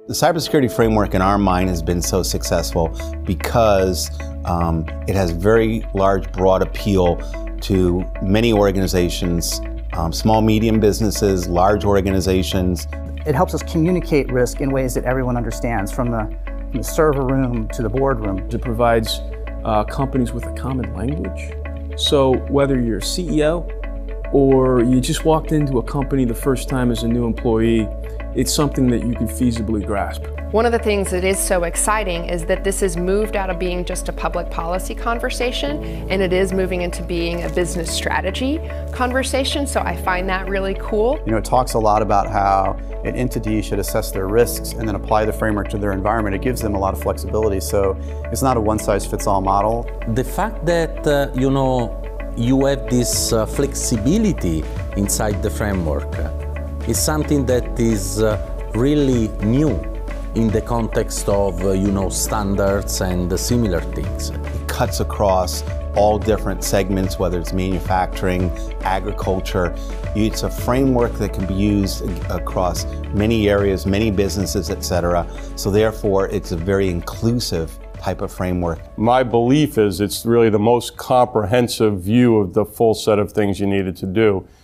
The cybersecurity framework in our mind has been so successful because it has very large, broad appeal to many organizations, small, medium businesses, large organizations. It helps us communicate risk in ways that everyone understands, from the server room to the boardroom. It provides companies with a common language. So whether you're a CEO or you just walked into a company the first time as a new employee, it's something that you can feasibly grasp. One of the things that is so exciting is that this has moved out of being just a public policy conversation, and it is moving into being a business strategy conversation, so I find that really cool. You know, it talks a lot about how an entity should assess their risks and then apply the framework to their environment. It gives them a lot of flexibility, so it's not a one-size-fits-all model. The fact that, you have this flexibility inside the framework is something that is really new in the context of, standards and similar things. It cuts across all different segments, whether it's manufacturing, agriculture. It's a framework that can be used across many areas, many businesses, etc. So therefore, it's a very inclusive type of framework. My belief is it's really the most comprehensive view of the full set of things you needed to do.